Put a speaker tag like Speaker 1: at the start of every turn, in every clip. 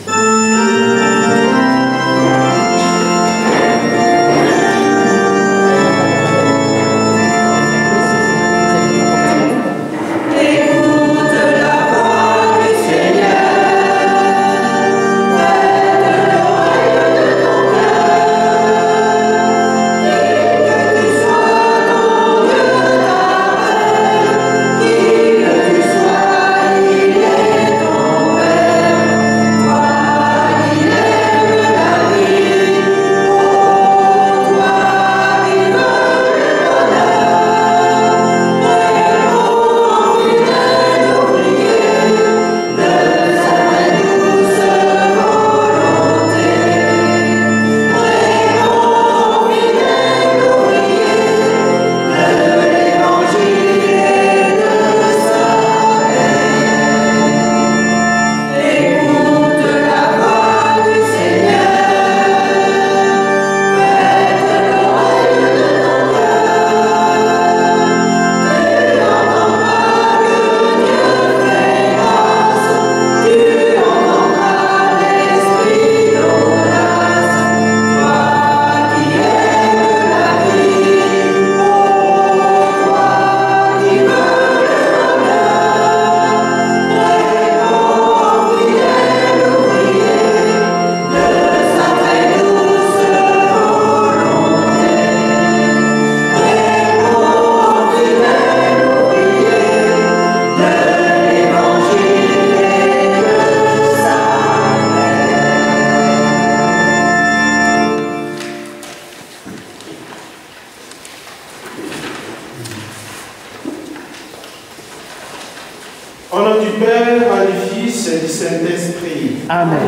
Speaker 1: Au nom du Père, du Fils et du Saint-Esprit.
Speaker 2: Amen.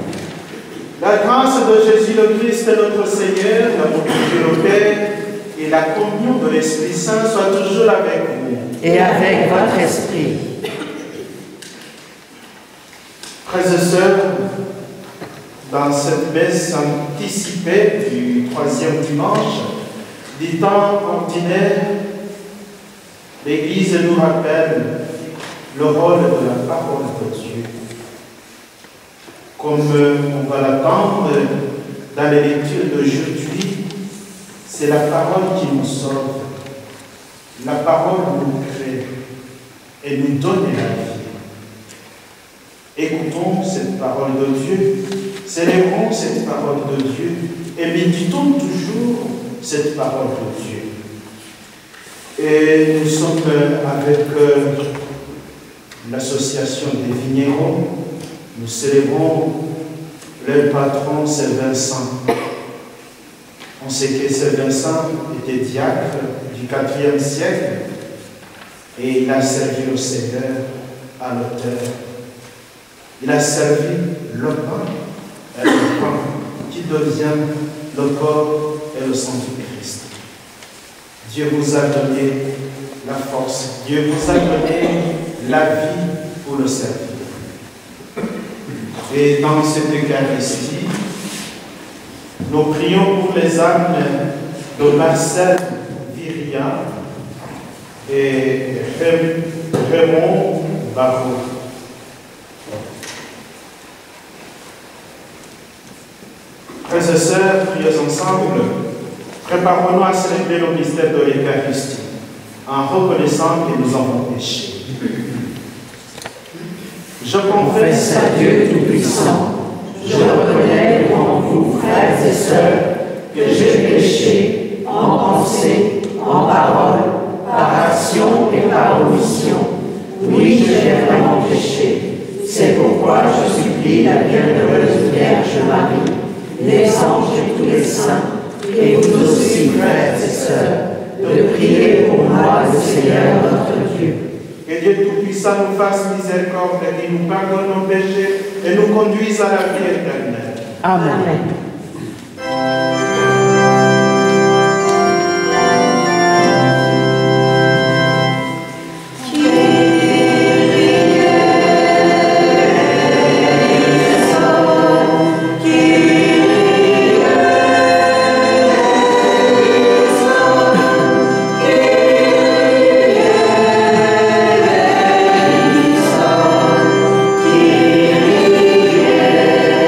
Speaker 1: La grâce de Jésus le Christ, notre Seigneur, l'amour de Dieu le Père et la communion de l'Esprit Saint soient toujours avec vous.
Speaker 2: Et avec votre esprit.
Speaker 1: Frères et sœurs, dans cette messe anticipée du 3e dimanche du temps ordinaire, l'Église nous rappelle le rôle de la parole de Dieu. Comme on va l'attendre dans les lectures d'aujourd'hui, c'est la parole qui nous sauve. La parole nous crée et nous donne la vie. Écoutons cette parole de Dieu, célébrons cette parole de Dieu et méditons toujours cette parole de Dieu. Et nous sommes avec l'association des vignerons. Nous célébrons le patron Saint Vincent. On sait que Saint Vincent était diacre du IVe siècle et il a servi le Seigneur à l'autel. Il a servi le pain qui devient le corps et le sang du Christ. Dieu vous a donné la force, Dieu vous a donné la vie pour le servir. Et dans cette Eucharistie, nous prions pour les âmes de Marcel Viria et Raymond Barrault. Frères et sœurs, prions ensemble, préparons-nous à célébrer le mystère de l'Eucharistie en reconnaissant que nous avons péché. Je confesse
Speaker 3: à Dieu Tout-Puissant, je reconnais devant vous, frères et sœurs, que j'ai péché en pensée, en parole, par action et par omission. Oui, j'ai vraiment péché. C'est pourquoi je supplie la bienheureuse Vierge Marie, les anges et tous les saints, et vous aussi, frères et sœurs, de prier pour moi, le Seigneur notre Dieu.
Speaker 1: Que Dieu Tout-Puissant nous fasse miséricorde et qu'il nous pardonne nos péchés et nous conduise à la vie éternelle.
Speaker 2: Amen.
Speaker 3: Yeah.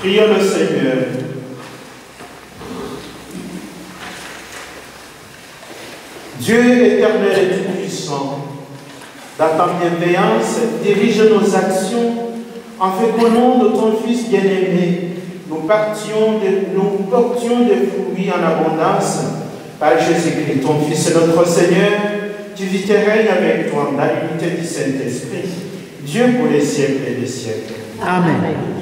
Speaker 1: Prions le Seigneur. Dieu éternel et tout-puissant, dans ta bienveillance, dirige nos actions afin qu'au nom de ton Fils bien-aimé, nous portions des fruits en abondance par Jésus-Christ, ton Fils et notre Seigneur. Tu vis et règnes avec toi dans l'unité du Saint-Esprit, Dieu pour les siècles et des siècles.
Speaker 2: Amen.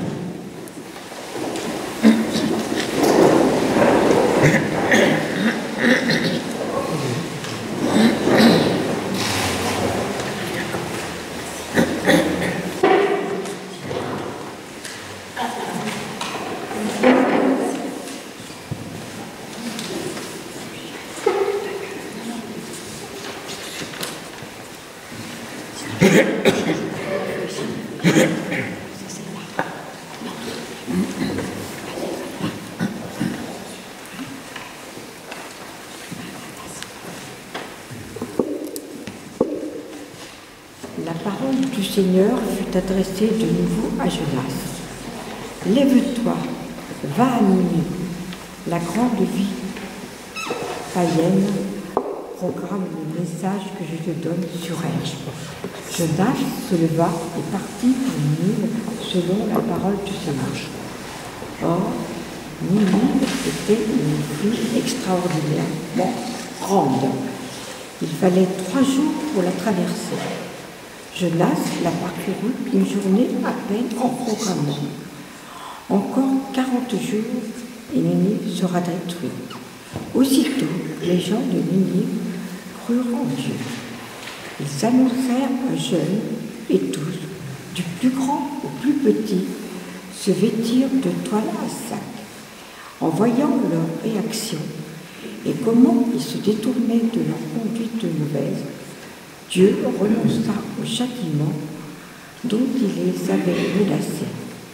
Speaker 4: La parole du Seigneur fut adressée de nouveau à Jonas. Lève-toi, va à Ninive. La grande vie païenne programme le message que je te donne sur elle. Jonas se leva et partit pour Ninive selon la parole du Seigneur. Or, Ninive était une ville extraordinairement grande. Il fallait 3 jours pour la traverser. Jonas la parcourut une journée à peine en programmant. Encore 40 jours et Ninive sera détruite. Aussitôt, les gens de Ninive crurent en Dieu. Ils annoncèrent un jeûne et tous, du plus grand au plus petit, se vêtirent de toile à sac. En voyant leur réaction et comment ils se détournaient de leur conduite mauvaise, Dieu renonça au châtiment dont il les avait menacés.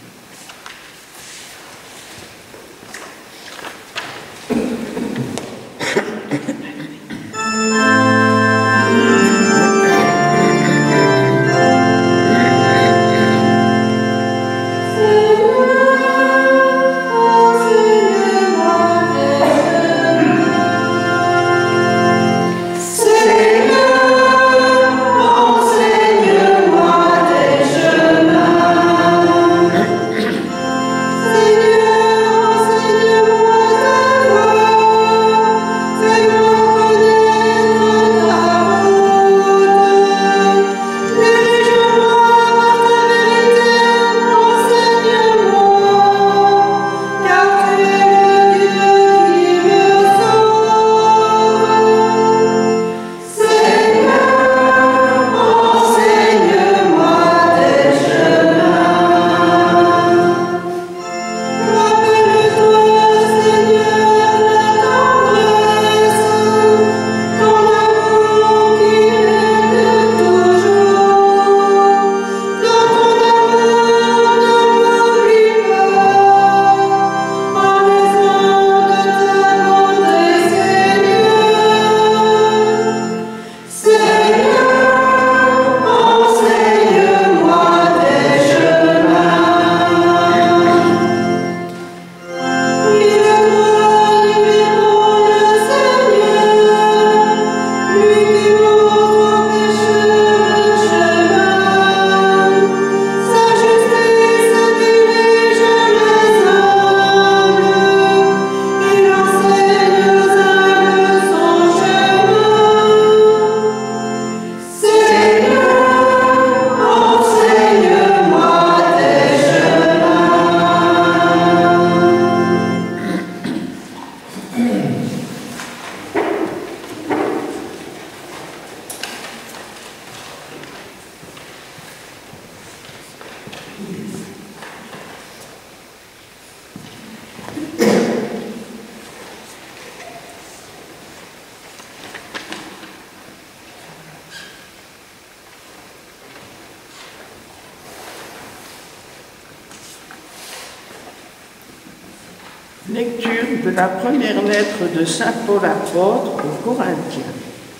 Speaker 3: Lecture de la première lettre de saint Paul apôtre aux Corinthiens.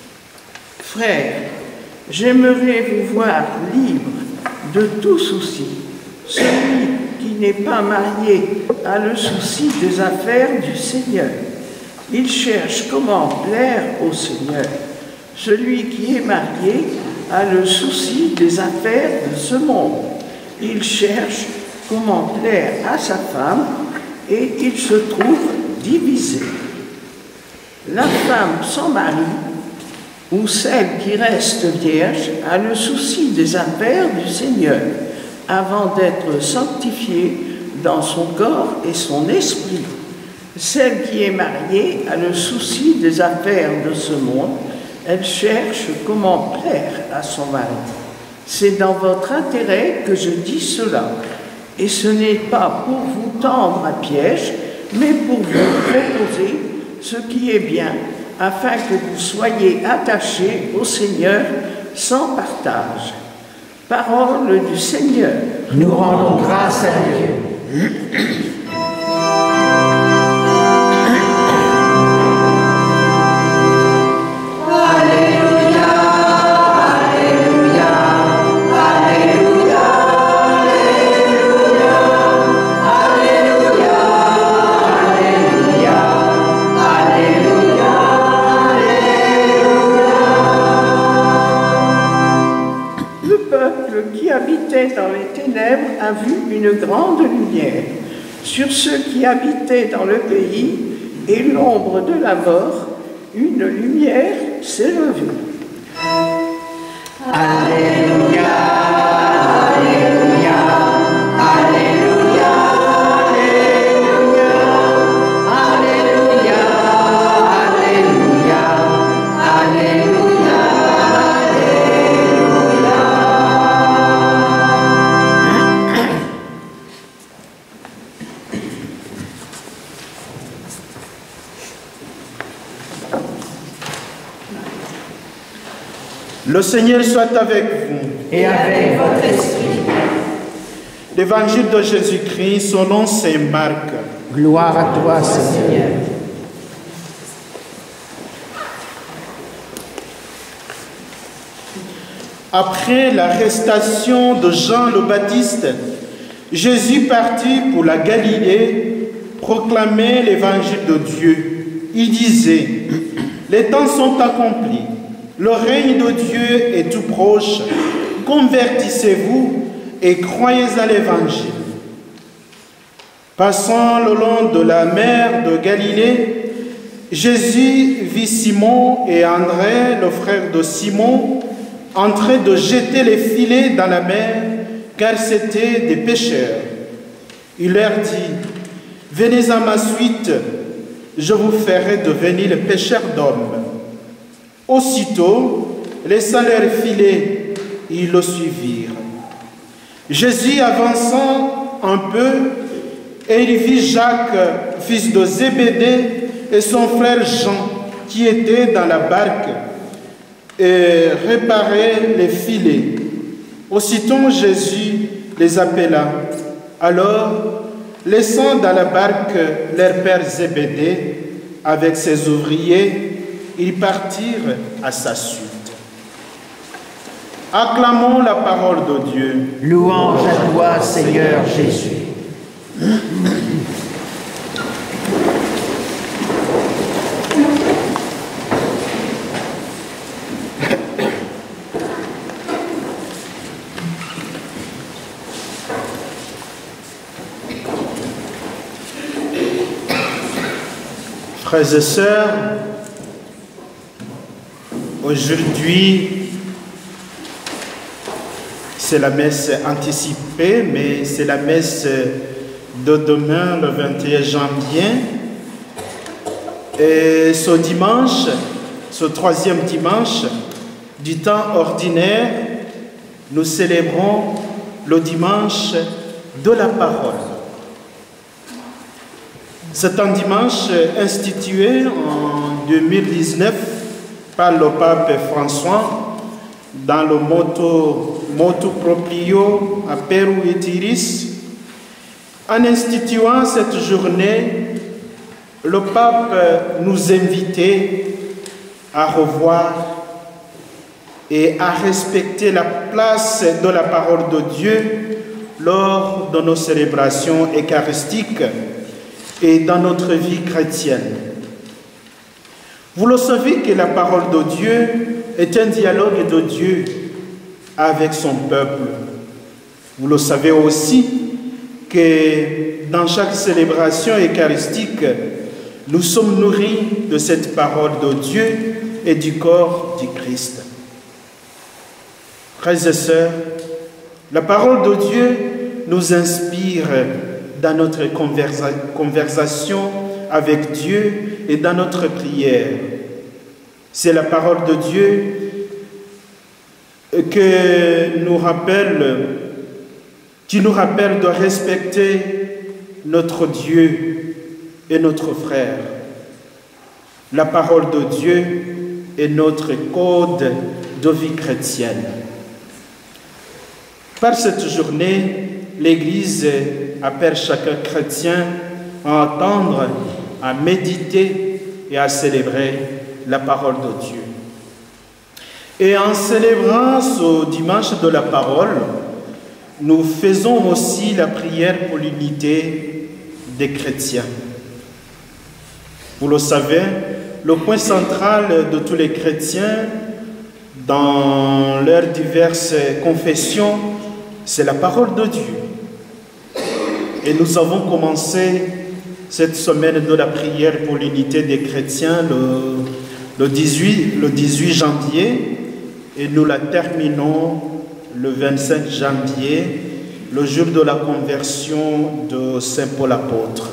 Speaker 3: Frères, j'aimerais vous voir libres de tout souci. Celui qui n'est pas marié a le souci des affaires du Seigneur. Il cherche comment plaire au Seigneur. Celui qui est marié a le souci des affaires de ce monde. Il cherche comment plaire à sa femme et il se trouve divisé. La femme sans mari ou celle qui reste vierge a le souci des affaires du Seigneur avant d'être sanctifiée dans son corps et son esprit. Celle qui est mariée a le souci des affaires de ce monde. Elle cherche comment plaire à son mari. C'est dans votre intérêt que je dis cela. Et ce n'est pas pour vous tendre un piège, mais pour vous proposer ce qui est bien, afin que vous soyez attachés au Seigneur sans partage. Parole du Seigneur.
Speaker 2: Nous rendons grâce à Dieu.
Speaker 3: Dans les ténèbres a vu une grande lumière. Sur ceux qui habitaient dans le pays et l'ombre de la mort, une lumière s'est levée.
Speaker 2: Alléluia, Alléluia, Alléluia, Alléluia, Alléluia, Alléluia, Alléluia.
Speaker 1: Le Seigneur soit avec vous.
Speaker 2: Et avec votre esprit.
Speaker 1: L'évangile de Jésus-Christ selon saint Marc.
Speaker 2: Gloire à toi, Seigneur.
Speaker 1: Après l'arrestation de Jean le Baptiste, Jésus partit pour la Galilée, proclamer l'évangile de Dieu. Il disait, « Les temps sont accomplis, le règne de Dieu est tout proche, convertissez-vous et croyez à l'évangile. » Passant le long de la mer de Galilée, Jésus vit Simon et André, le frère de Simon, en train de jeter les filets dans la mer, car c'étaient des pêcheurs. Il leur dit, « Venez à ma suite, je vous ferai devenir les pêcheurs d'hommes. » Aussitôt, laissant leurs filets, ils le suivirent. Jésus avançant un peu, et il vit Jacques, fils de Zébédée, et son frère Jean, qui étaient dans la barque, et réparaient les filets. Aussitôt, Jésus les appela. Alors, laissant dans la barque leur père Zébédée, avec ses ouvriers, ils partirent à sa suite. Acclamons la parole de Dieu.
Speaker 2: Louange à toi, Seigneur Jésus.
Speaker 1: Frères et sœurs, aujourd'hui, c'est la messe anticipée, mais c'est la messe de demain, le 21 janvier. Et ce dimanche, ce troisième dimanche du temps ordinaire, nous célébrons le dimanche de la parole. C'est un dimanche institué en 2019 par le pape François dans le motu proprio Aperu et Iris. En instituant cette journée, le pape nous invitait à revoir et à respecter la place de la parole de Dieu lors de nos célébrations eucharistiques et dans notre vie chrétienne. Vous le savez que la parole de Dieu est un dialogue de Dieu avec son peuple. Vous le savez aussi que dans chaque célébration eucharistique, nous sommes nourris de cette parole de Dieu et du corps du Christ. Frères et sœurs, la parole de Dieu nous inspire dans notre conversation avec Dieu et dans notre prière. C'est la parole de Dieu qui nous rappelle de respecter notre Dieu et notre frère. La parole de Dieu est notre code de vie chrétienne. Par cette journée, l'Église appelle chacun chrétien à entendre, à méditer et à célébrer la parole de Dieu. Et en célébrant ce dimanche de la parole, nous faisons aussi la prière pour l'unité des chrétiens. Vous le savez, le point central de tous les chrétiens dans leurs diverses confessions, c'est la parole de Dieu. Et nous avons commencé cette semaine de la prière pour l'unité des chrétiens le 18 janvier et nous la terminons le 25 janvier, le jour de la conversion de Saint Paul apôtre.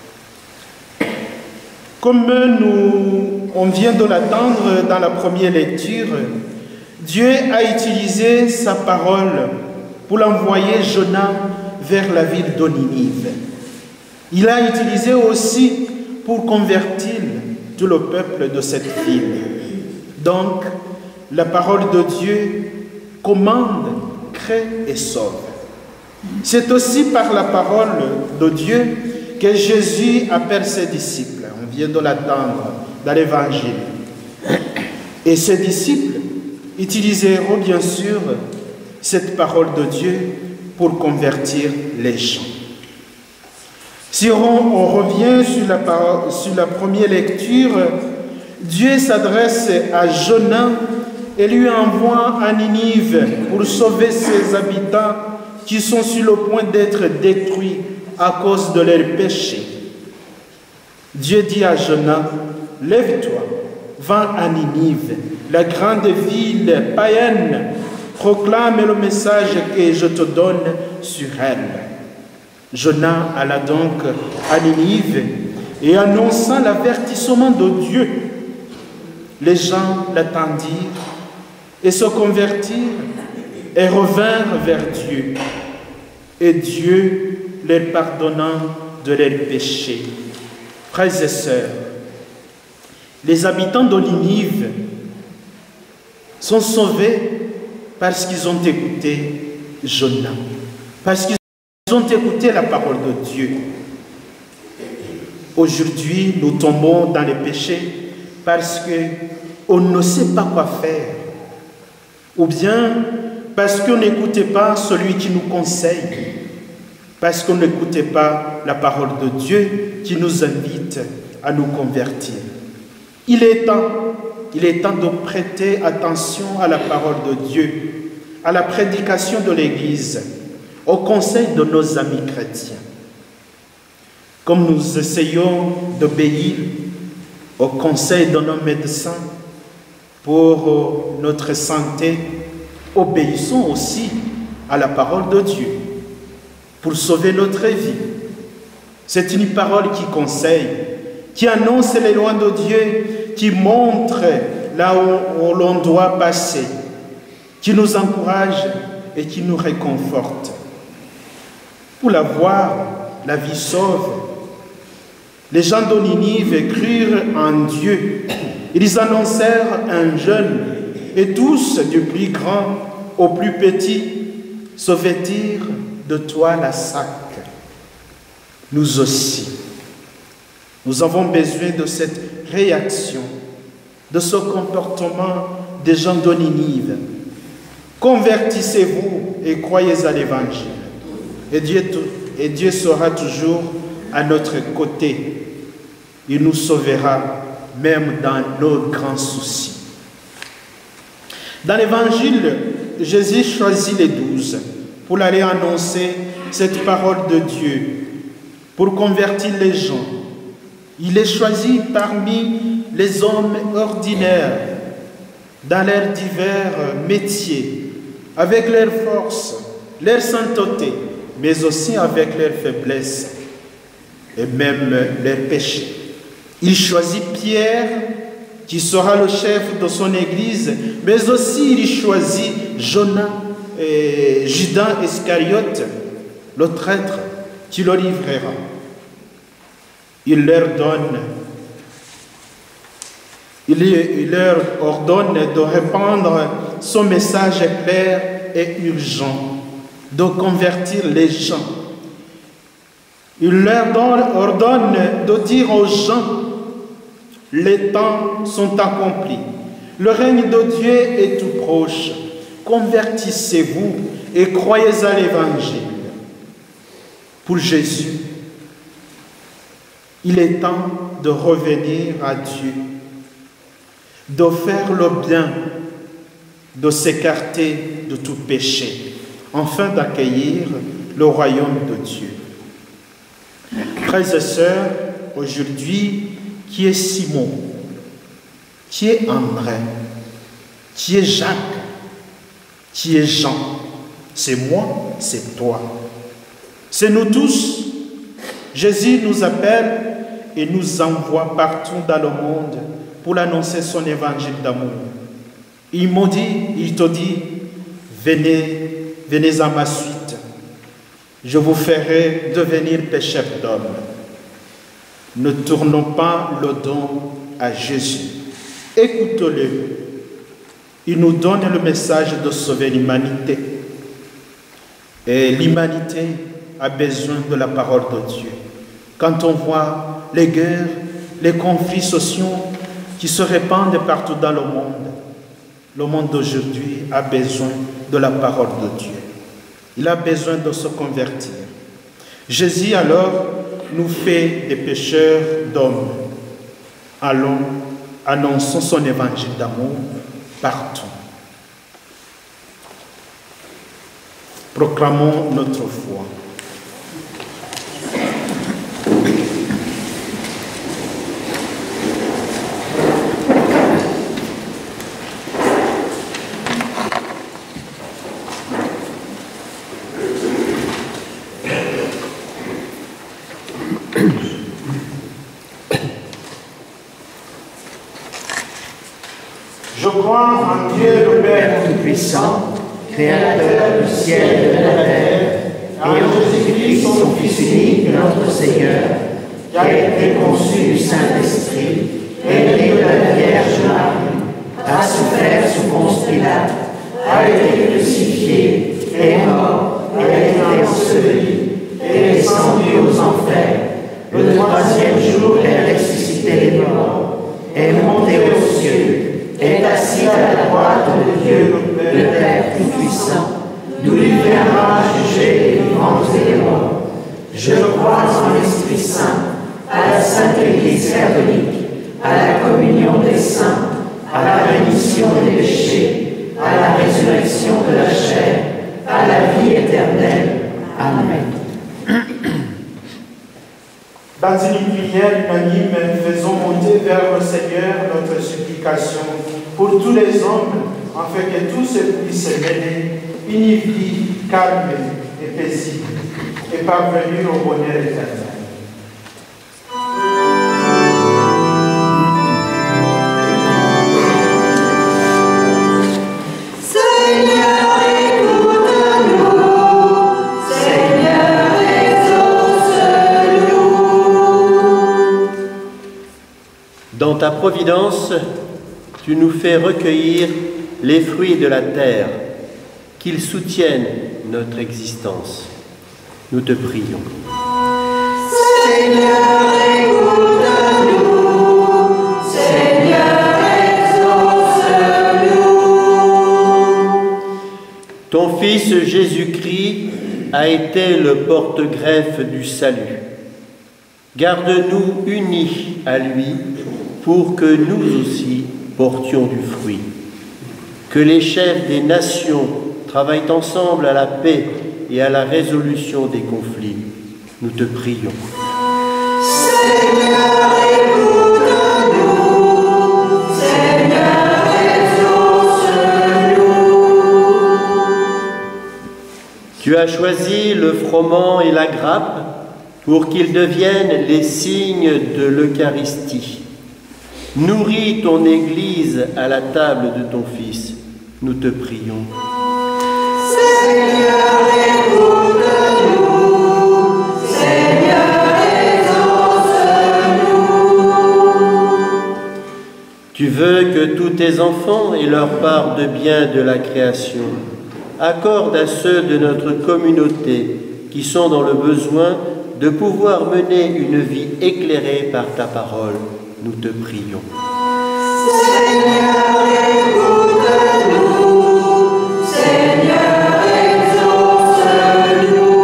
Speaker 1: Comme on vient de l'attendre dans la première lecture, Dieu a utilisé sa parole pour l'envoyer Jonas vers la ville de Ninive. Il l'a utilisé aussi pour convertir tout le peuple de cette ville. Donc, la parole de Dieu commande, crée et sauve. C'est aussi par la parole de Dieu que Jésus appelle ses disciples. On vient de l'attendre dans l'Évangile. Et ses disciples utiliseront bien sûr cette parole de Dieu pour convertir les gens. Si on revient sur la première lecture, Dieu s'adresse à Jonas et lui envoie à Ninive pour sauver ses habitants qui sont sur le point d'être détruits à cause de leurs péchés. Dieu dit à Jonas, « Lève-toi, va à Ninive, la grande ville païenne, proclame le message que je te donne sur elle. » Jonas alla donc à Ninive et annonça l'avertissement de Dieu. Les gens l'attendirent et se convertirent et revinrent vers Dieu. Et Dieu leur pardonna de leurs péchés. Frères et sœurs, les habitants de Ninive sont sauvés parce qu'ils ont écouté Jonas, parce qu'ils ont écouté la parole de Dieu. Aujourd'hui, nous tombons dans les péchés parce qu'on ne sait pas quoi faire, ou bien parce qu'on n'écoutait pas celui qui nous conseille, parce qu'on n'écoutait pas la parole de Dieu qui nous invite à nous convertir. Il est temps de prêter attention à la parole de Dieu, à la prédication de l'Église, au conseil de nos amis chrétiens. Comme nous essayons d'obéir au conseil de nos médecins pour notre santé, obéissons aussi à la parole de Dieu pour sauver notre vie. C'est une parole qui conseille, qui annonce les lois de Dieu, qui montre là où l'on doit passer, qui nous encourage et qui nous réconforte. Pour la voir, la vie sauve. Les gens de Ninive crurent en Dieu. Ils annoncèrent un jeûne et tous, du plus grand au plus petit, se vêtirent de toile à sac. Nous aussi, nous avons besoin de cette réaction, de ce comportement des gens de Ninive. Convertissez-vous et croyez à l'Évangile. Et Dieu sera toujours à notre côté. Il nous sauvera même dans nos grands soucis. Dans l'Évangile, Jésus choisit les 12 pour aller annoncer cette parole de Dieu, pour convertir les gens. Il les choisit parmi les hommes ordinaires, dans leurs divers métiers, avec leurs forces, leur sainteté, mais aussi avec leurs faiblesses et même leurs péchés. Il choisit Pierre, qui sera le chef de son église, mais aussi il choisit Judas Iscariote, le traître, qui le livrera. Il leur ordonne de répandre son message clair et urgent, de convertir les gens. Il leur ordonne de dire aux gens: les temps sont accomplis, le règne de Dieu est tout proche, convertissez-vous et croyez à l'Évangile. Pour Jésus, il est temps de revenir à Dieu, de faire le bien, de s'écarter de tout péché, afin d'accueillir le royaume de Dieu. Frères et sœurs, aujourd'hui, qui est Simon? Qui est André? Qui est Jacques? Qui est Jean? C'est moi, c'est toi. C'est nous tous. Jésus nous appelle et nous envoie partout dans le monde pour annoncer son évangile d'amour. Il te dit, venez à ma suite. Je vous ferai devenir pécheurs d'hommes. Ne tournons pas le dos à Jésus. Écoutez-le. Il nous donne le message de sauver l'humanité. Et l'humanité a besoin de la parole de Dieu. Quand on voit les guerres, les conflits sociaux qui se répandent partout dans le monde d'aujourd'hui a besoin de la parole de Dieu. Il a besoin de se convertir. Jésus alors nous fait des pécheurs d'hommes. Allons, annonçons son évangile d'amour partout. Proclamons notre foi. Je crois en Dieu le Père Tout-Puissant, Créateur du ciel et de la terre, et en Jésus-Christ, son Fils unique, notre Seigneur, qui a été conçu du Saint-Esprit, élevé de la Vierge Marie, a souffert sous Ponce Pilate, a été crucifié, est mort, a été enseveli, est descendu aux enfers. Le troisième jour, il est ressuscité les morts, est monté aux cieux, est assis à la droite de Dieu, le Père Tout-Puissant, d'où il viendra juger les vivants et les morts. Je crois en l'Esprit Saint, à la Sainte Église catholique, à la communion des saints, à la rémission des péchés, à la résurrection de la chair, à la vie éternelle. Amen. Dans une prière unanime, faisons monter vers le Seigneur notre supplication pour tous les hommes, afin que tous puissent mener une vie calme et paisible et parvenir au bonheur éternel.
Speaker 5: Dans ta providence, tu nous fais recueillir les fruits de la terre, qu'ils soutiennent notre existence. Nous te prions.
Speaker 3: Seigneur, écoute-nous. Seigneur, exauce-nous.
Speaker 5: Ton Fils Jésus-Christ a été le porte-greffe du salut. Garde-nous unis à lui pour que nous aussi portions du fruit. Que les chefs des nations travaillent ensemble à la paix et à la résolution des conflits. Nous te prions.
Speaker 3: Seigneur, écoute-nous. Seigneur, exauce-nous.
Speaker 5: Tu as choisi le froment et la grappe pour qu'ils deviennent les signes de l'Eucharistie. Nourris ton Église à la table de ton Fils. Nous te prions.
Speaker 3: Seigneur, écoute-nous. Seigneur, exauce-nous.
Speaker 5: Tu veux que tous tes enfants aient leur part de bien de la création. Accorde à ceux de notre communauté qui sont dans le besoin de pouvoir mener une vie éclairée par ta parole. Nous te prions.
Speaker 3: Seigneur, écoute-nous. Seigneur, exauce-nous.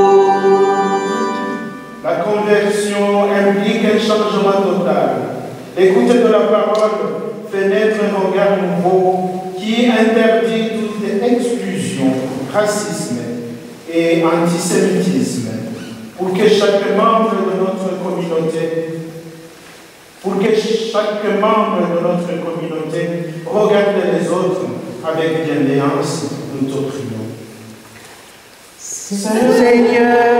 Speaker 1: La conversion implique un changement total. L'écoute de la parole fait naître un regard nouveau qui interdit toute exclusion, racisme et antisémitisme, pour que chaque membre de notre communauté regarde les autres avec bienveillance. Nous te prions.
Speaker 2: Seigneur,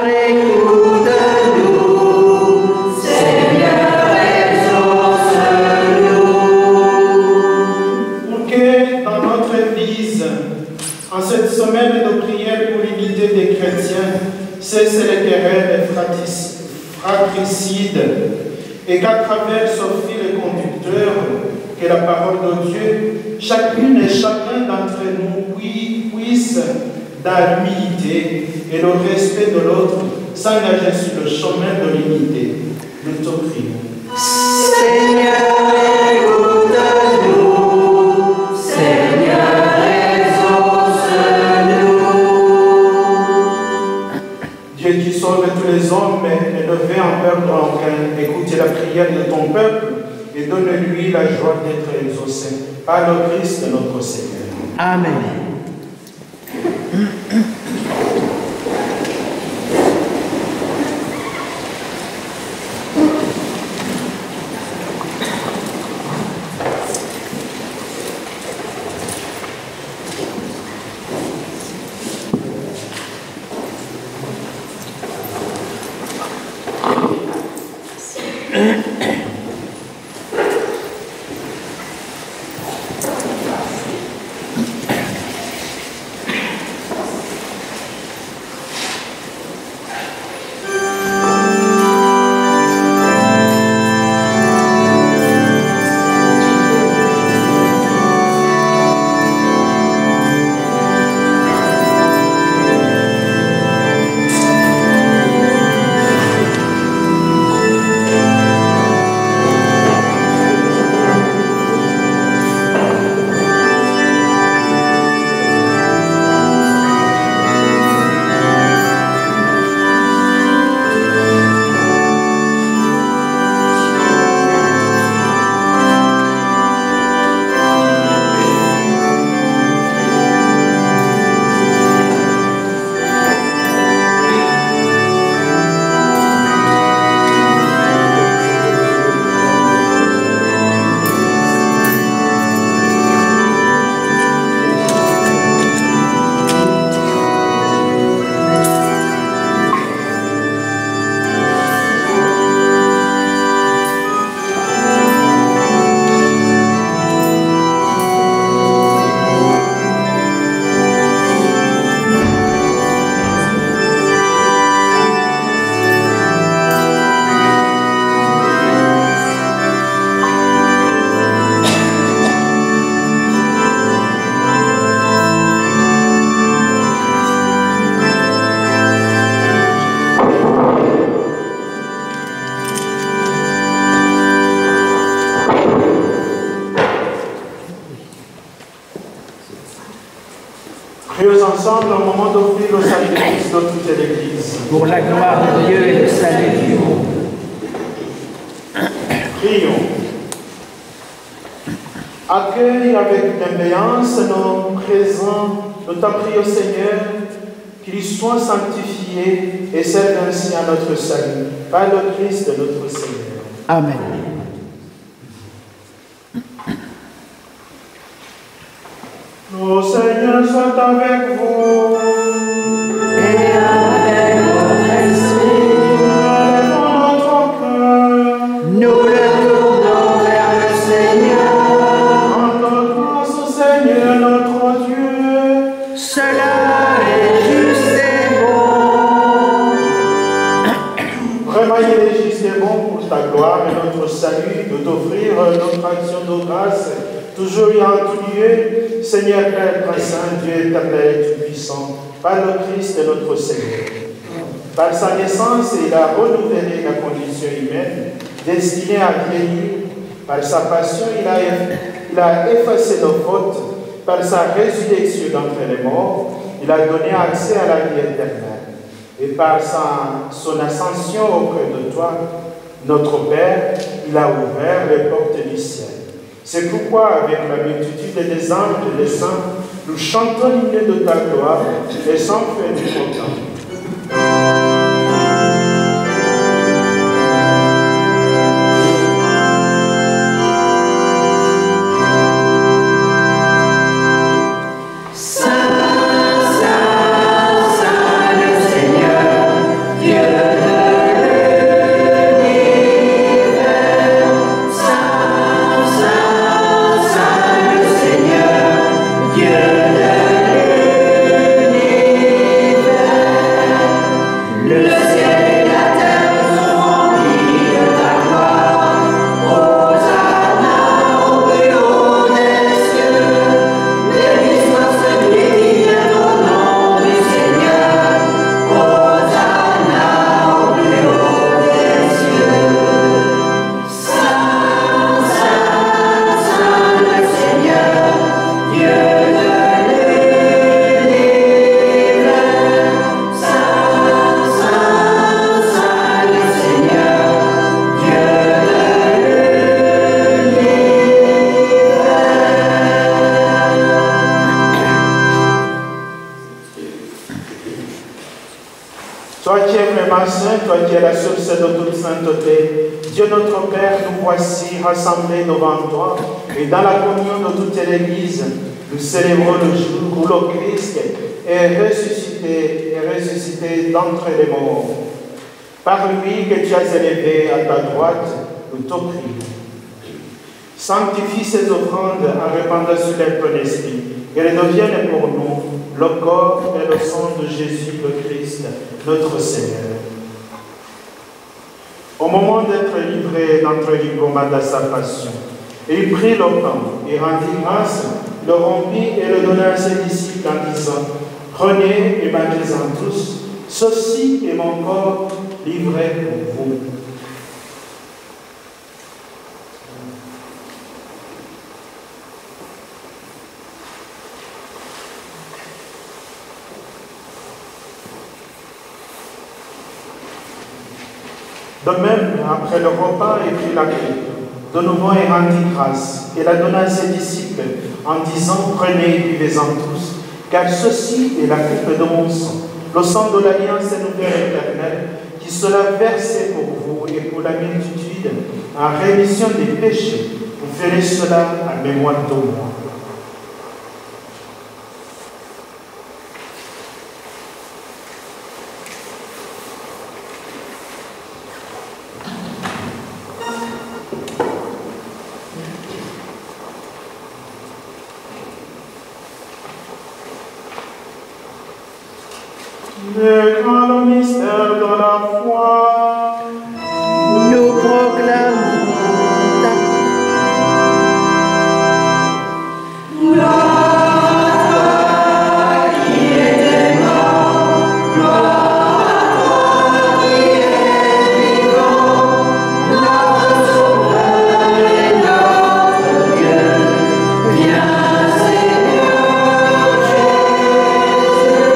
Speaker 2: écoute-nous.
Speaker 3: Seigneur, exauce-nous.
Speaker 1: Pour que dans notre Église, en cette semaine de prière pour l'unité des chrétiens, cessent les querelles fratricides et qu'à travers ce fil conducteur que la parole de Dieu, chacune et chacun d'entre nous puisse, dans l'humilité et le respect de l'autre, s'engager sur le chemin de l'unité. Nous te prions.
Speaker 3: Seigneur, écoute-nous. Seigneur, exauce-nous.
Speaker 1: Dieu qui sauve tous les hommes et ne fait en perdre aucun, écoute la prière de ton peuple et donne-lui la joie d'être exaucé par le Christ notre Seigneur.
Speaker 2: Amen.
Speaker 1: ensemble au moment d'offrir le sacrifice de toute l'Église.
Speaker 2: Pour la gloire de Dieu et le salut du monde.
Speaker 1: Prions. Accueille avec bienveillance nos présents. Nous t'en prions, Seigneur, qu'ils soient sanctifiés et servent ainsi à notre salut, par le Christ notre Seigneur.
Speaker 2: Amen.
Speaker 1: Le Seigneur soit avec vous.
Speaker 3: Et avec votre esprit,
Speaker 1: Élevons notre cœur.
Speaker 3: nous le tournons vers le Seigneur.
Speaker 1: Rendons grâce au Seigneur notre Dieu.
Speaker 3: Cela est juste et bon.
Speaker 1: Vraiment, il est juste et bon pour ta gloire et notre salut de t'offrir notre action de grâce, toujours et en tout lieu, Seigneur Père très saint, Dieu éternel et tout-puissant, par le Christ notre Seigneur. Par sa naissance, il a renouvelé la condition humaine, destinée à vieillir. Par sa passion, il a effacé nos fautes. Par sa résurrection d'entre les morts, il a donné accès à la vie éternelle. Et par son ascension auprès de toi, notre Père, il a ouvert les portes du ciel. C'est pourquoi, avec la multitude des anges et des saints, nous chantons l'hymne de ta gloire et sans faire du content. Toi qui es la source de toute sainteté, Dieu notre Père, nous voici rassemblés devant toi et dans la communion de toute l'Église, nous célébrons le jour où le Christ est ressuscité d'entre les morts. Par lui que tu as élevé à ta droite, nous te prions. Sanctifie ces offrandes en répandant sur elles ton esprit, qu'elles deviennent pour nous le corps et le sang de Jésus le Christ, notre Seigneur. Au moment d'être livré d'entre les combats de sa passion, il prit le pain et rendit grâce, le rompit et le donna à ses disciples en disant: Prenez et mangez-en tous, ceci est mon corps livré pour vous. De même, après le repas, il prit la coupe. De nouveau, il rendit grâce et la donna à ses disciples en disant: Prenez et buvez-en tous, car ceci est la coupe de mon sang, le sang de l'alliance nouvelle éternelle, qui sera versé pour vous et pour la multitude en rémission des péchés. Vous ferez cela en mémoire de moi. Le grand mystère de la foi.
Speaker 2: Nous proclamons ta
Speaker 3: Viens Seigneur Jésus.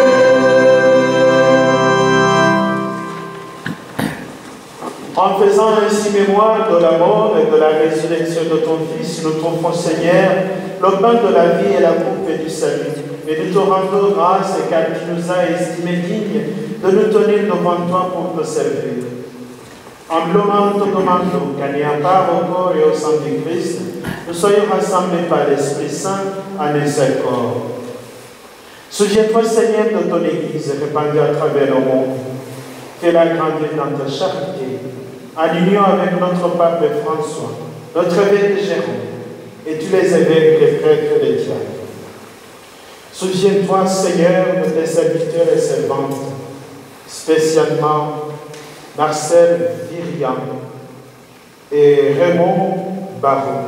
Speaker 1: En faisant ainsi mémoire de la mort et de la résurrection de ton Fils, nous t'offrons, Seigneur, le pain de la vie et la coupe du salut. Et nous te rendons grâce car tu nous as estimés dignes de nous tenir devant toi pour te servir. Humblement te demandons qu'en ayant part au corps et au sang du Christ, nous soyons rassemblés par l'Esprit Saint en un seul corps. Souviens-toi, Seigneur, de ton Église répandue à travers le monde. Fais-la grandir dans ta charité, en union avec notre pape François, notre évêque Jérôme, et tous les évêques, les prêtres et les diacres. Souviens-toi, Seigneur, de tes serviteurs et servantes, spécialement Marcel Viriam et Raymond Baron,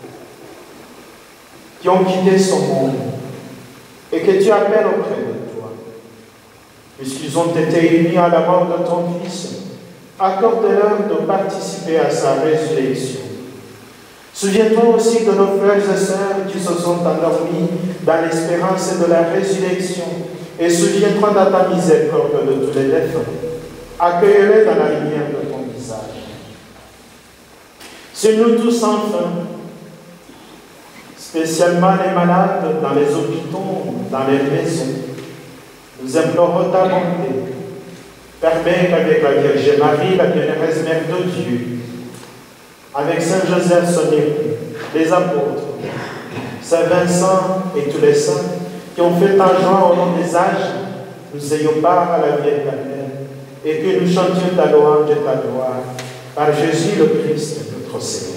Speaker 1: qui ont quitté ce monde et que tu appelles auprès de toi. Puisqu'ils ont été unis à la mort de ton Fils, accorde-leur de participer à sa résurrection. Souviens-toi aussi de nos frères et sœurs qui se sont endormis dans l'espérance de la résurrection, et souviens-toi de ta miséricorde de tous les défunts. Accueille-les dans la lumière de ton visage. C'est nous tous enfin, spécialement les malades dans les hôpitaux, dans les maisons, nous implorons ta bonté. Permets qu'avec la Vierge Marie, la bienheureuse Mère de Dieu, avec Saint Joseph son époux, les apôtres, Saint Vincent et tous les saints qui ont fait ta joie au long des âges, nous ayons part à la vie éternelle et que nous chantions ta louange et ta gloire par Jésus le Christ, notre Seigneur.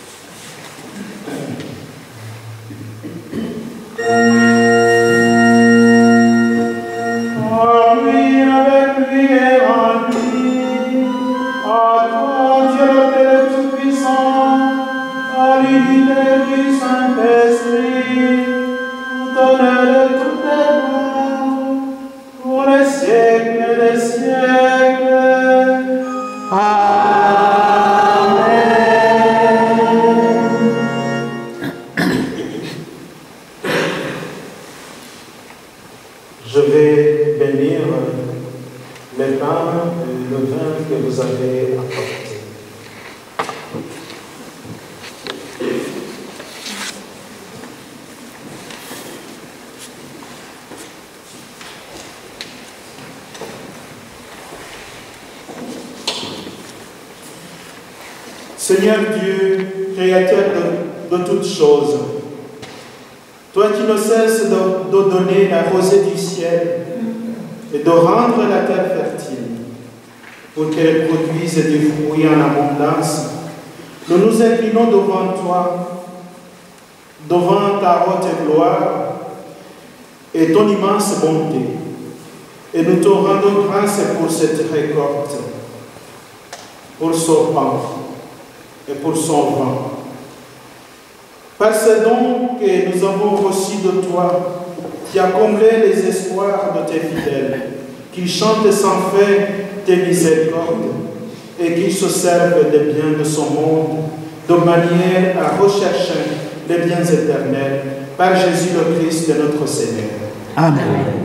Speaker 1: Je vais bénir les pains et le vin que vous avez apportés. Seigneur Dieu, créateur de toutes choses, toi qui ne cesses de donner la rosée du ciel et de rendre la terre fertile pour qu'elle produise des fruits en abondance, nous nous inclinons devant toi, devant ta haute gloire et ton immense bonté, et nous te rendons grâce pour cette récolte, pour son pain et pour son vin. Par ce don que nous avons reçu de toi, qui a comblé les espoirs de tes fidèles, qui chantent sans fin tes miséricordes et qui se servent des biens de ce monde, de manière à rechercher les biens éternels, par Jésus le Christ, notre Seigneur.
Speaker 2: Amen.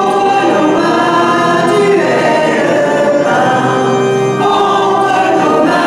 Speaker 3: Entre nos mains,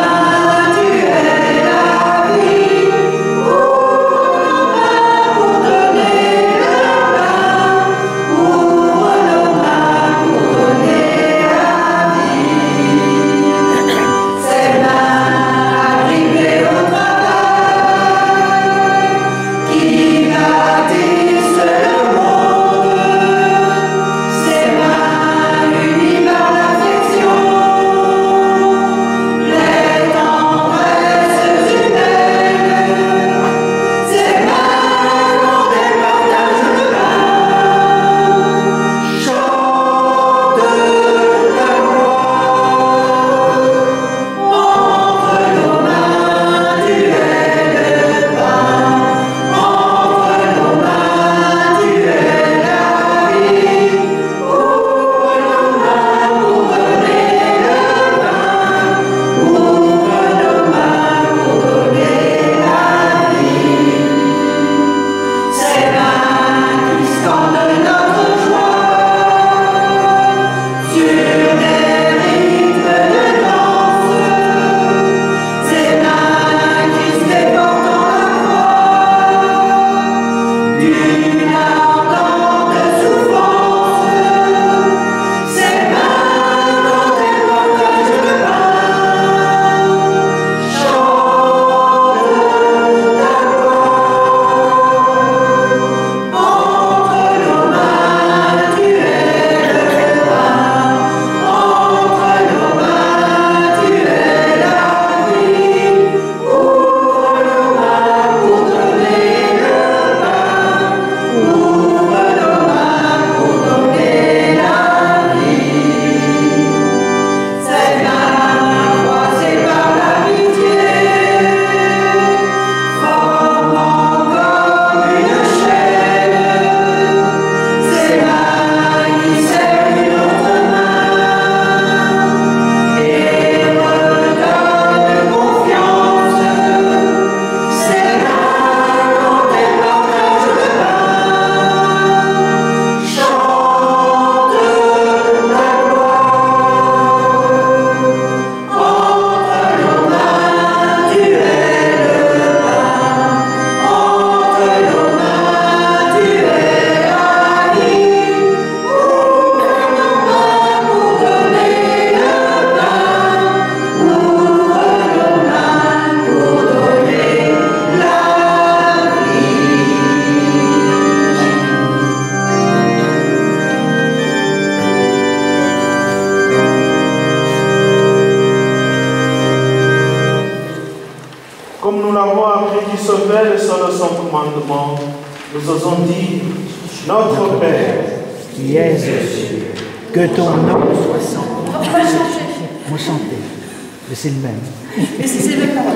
Speaker 1: le seul son commandement, nous osons dire, notre Père,
Speaker 2: qui es aux cieux, que ton nom soit sanctifié. Vous chantez, mais c'est le même.
Speaker 3: Et c'est les mêmes paroles.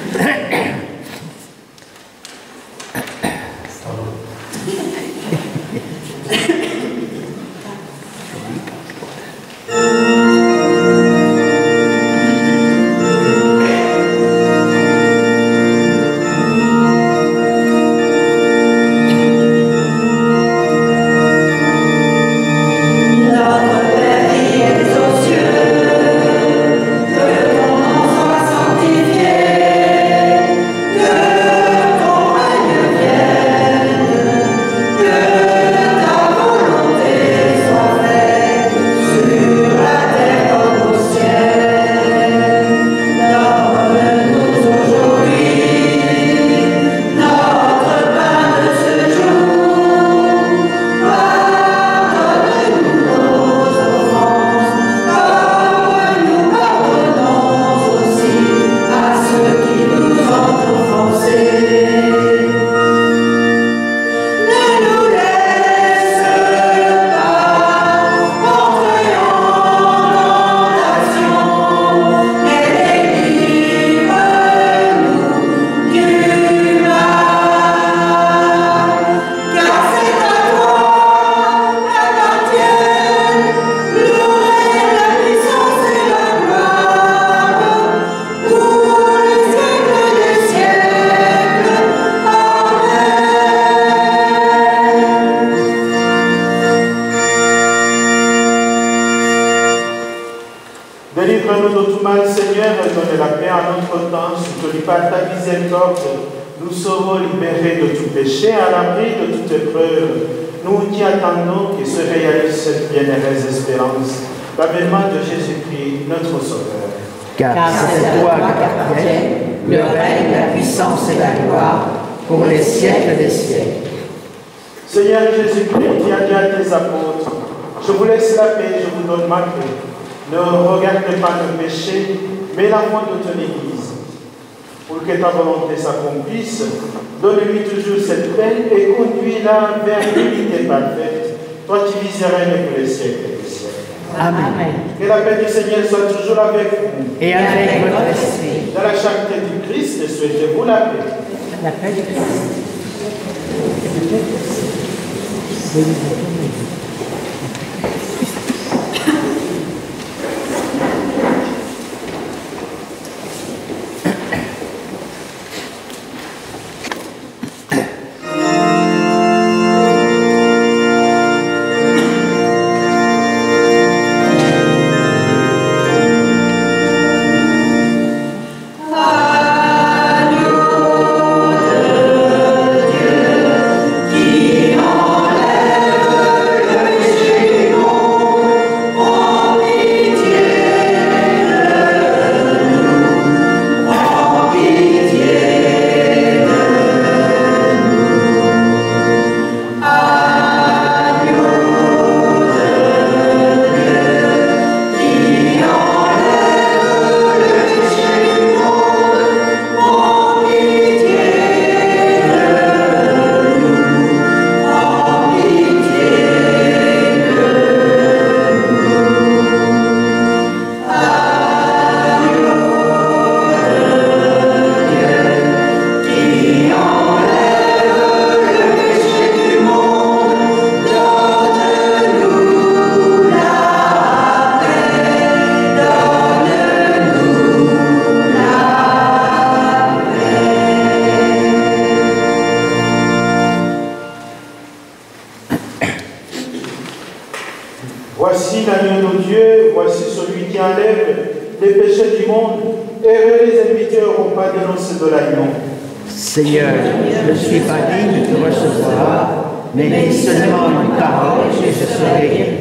Speaker 1: Délivre-nous de tout mal, Seigneur, et donne la paix à notre temps, soutenus par ta miséricorde. Nous serons libérés de tout péché, à l'abri de toute épreuve. Nous qui attendons que se réalise cette bienheureuse espérance, l'avènement de Jésus-Christ, notre Sauveur.
Speaker 2: Car c'est à toi qu'appartiennent le règne, la puissance et la gloire pour les siècles des siècles.
Speaker 1: Seigneur Jésus-Christ, qui a dit à tes apôtres, je vous laisse la paix, je vous donne ma paix. Ne regarde pas le péché, mais la foi de ton Église. Pour que ta volonté s'accomplisse, donne-lui toujours cette paix et conduis-la vers l'unité parfaite, toi qui vis et règnes pour les siècles des siècles.
Speaker 2: Amen.
Speaker 1: Que la paix du Seigneur soit toujours avec vous.
Speaker 2: Et avec votre esprit.
Speaker 1: Dans la charité du Christ, souhaitez-vous la paix.
Speaker 2: La paix du Christ.
Speaker 1: Voici l'agneau de Dieu, voici celui qui enlève les péchés du monde. Heureux les invités au repas des noces de l'agneau.
Speaker 2: Seigneur, je ne suis pas digne de te recevoir, mais dis seulement une parole et je serai guéri.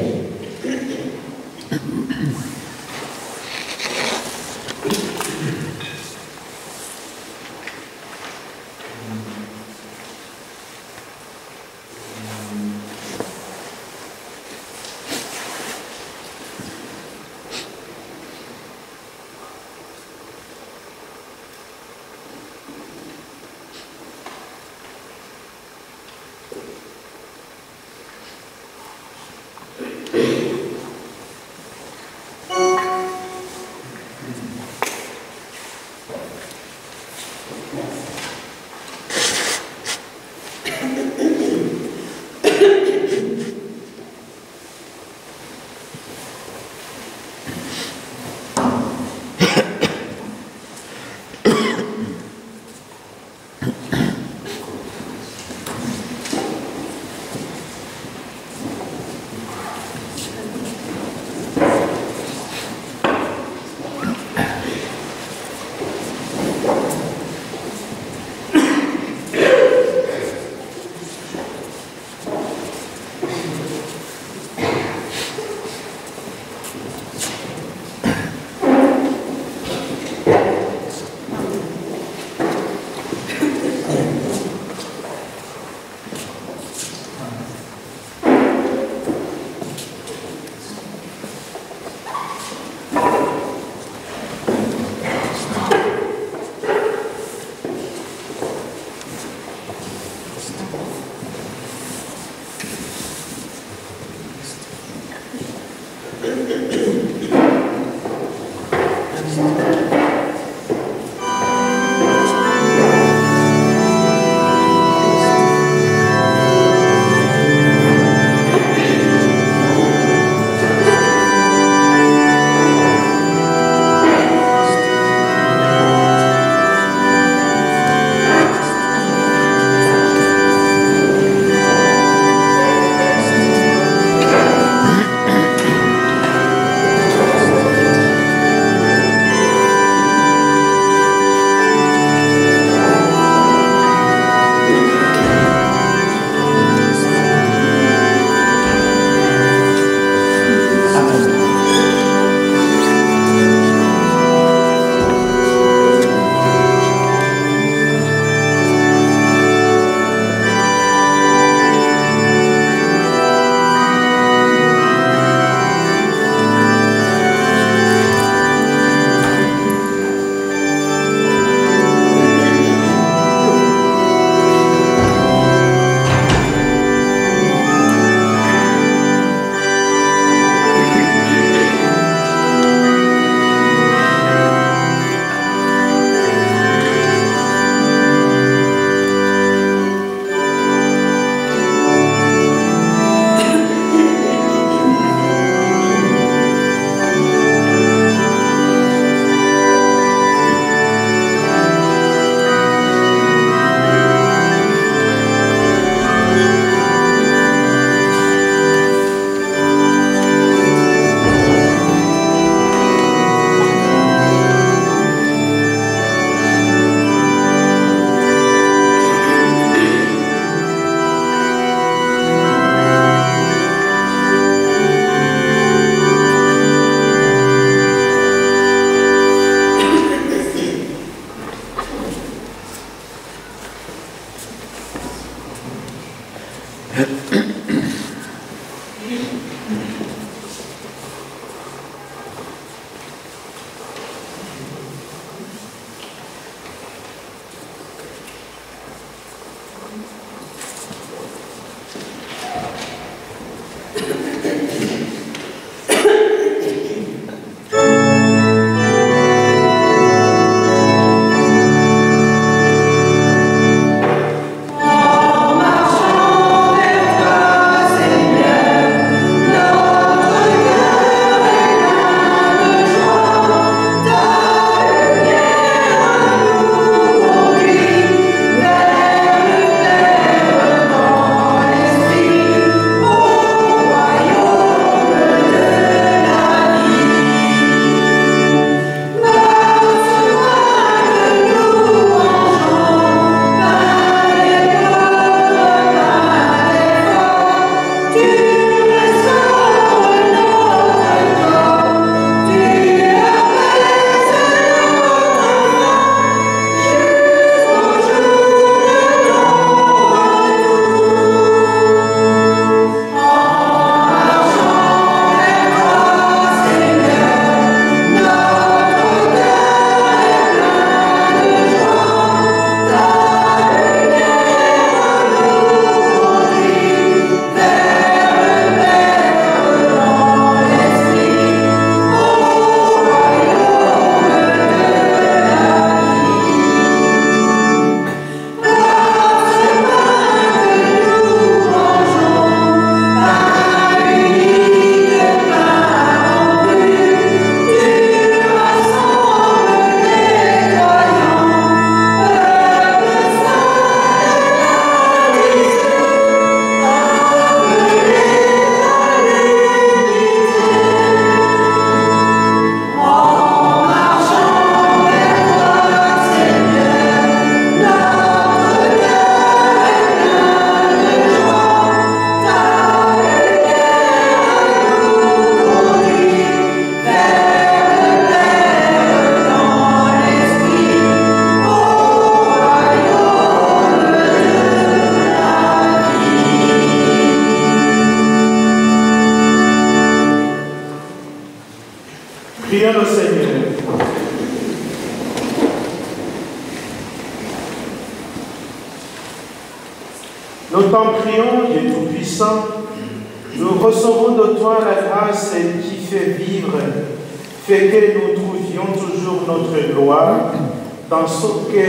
Speaker 1: Nous t'en prions, Dieu Tout-Puissant, nous recevons de toi la grâce qui fait vivre, fait que nous trouvions toujours notre gloire dans ce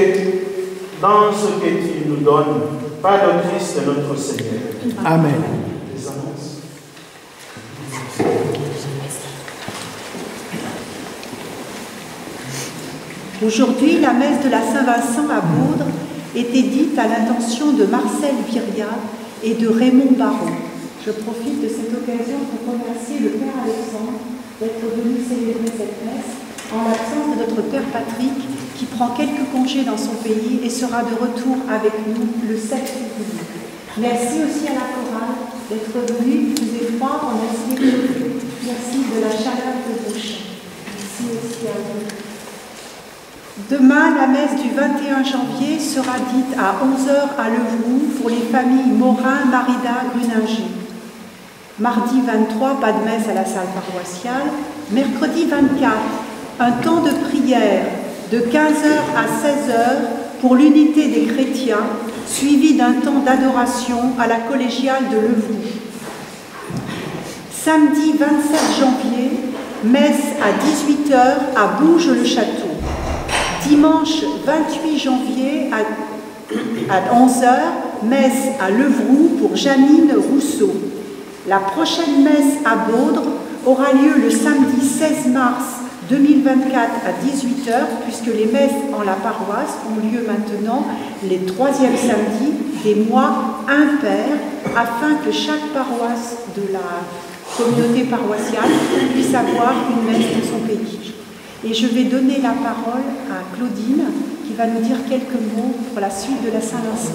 Speaker 1: que tu nous donnes, par le Christ notre Seigneur.
Speaker 2: Amen.
Speaker 1: Les annonces.
Speaker 6: Aujourd'hui, la messe de la Saint-Vincent à Baudres était dite à l'intention de Marcel Viria et de Raymond Baron. Je profite de cette occasion pour remercier le Père Alexandre d'être venu célébrer cette messe en l'absence de notre Père Patrick qui prend quelques congés dans son pays et sera de retour avec nous le 7 février. Merci aussi à la chorale d'être venue, vous et froid, on a essayé de chauffer. Merci de la chaleur de vos chants. Merci aussi à vous. Demain, la messe du 21 janvier sera dite à 11h à Levroux pour les familles Morin, Marida, Gruninger. Mardi 23, pas de messe à la salle paroissiale. Mercredi 24, un temps de prière de 15h à 16h pour l'unité des chrétiens, suivi d'un temps d'adoration à la collégiale de Levroux. Samedi 27 janvier, messe à 18h à Bouges-le-Château. Dimanche 28 janvier à 11h, messe à Levroux pour Janine Rousseau. La prochaine messe à Baudres aura lieu le samedi 16 mars 2024 à 18h, puisque les messes en la paroisse ont lieu maintenant les 3e samedis des mois impairs, afin que chaque paroisse de la communauté paroissiale puisse avoir une messe dans son pays. Et je vais donner la parole à Claudine, qui va nous dire quelques mots pour la suite de la Saint-Vincent.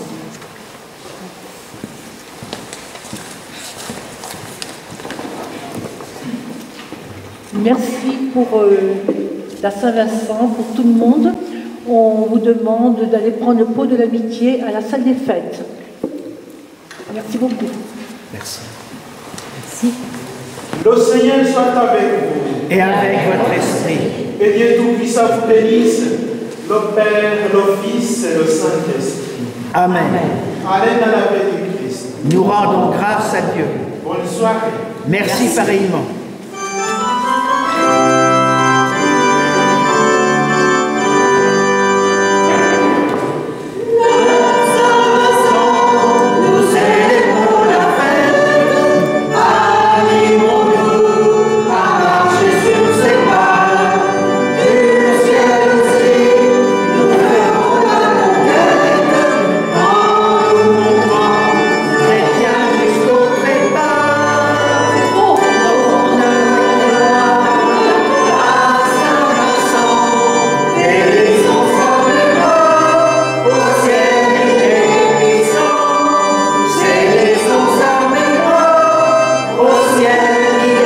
Speaker 3: Merci pour la Saint-Vincent, pour tout le monde. On vous demande d'aller prendre le pot de l'amitié à la salle des fêtes. Merci beaucoup.
Speaker 2: Merci.
Speaker 3: Merci.
Speaker 1: Le Seigneur soit avec vous.
Speaker 2: Et avec votre esprit.
Speaker 1: Et Dieu Tout-Puissant vous bénisse, le Père, le Fils et le Saint-Esprit.
Speaker 2: Amen.
Speaker 1: Allez dans la paix du Christ.
Speaker 2: Nous rendons grâce à Dieu.
Speaker 1: Bonne soirée.
Speaker 2: Merci pareillement.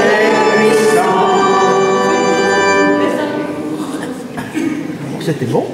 Speaker 2: C'était bon.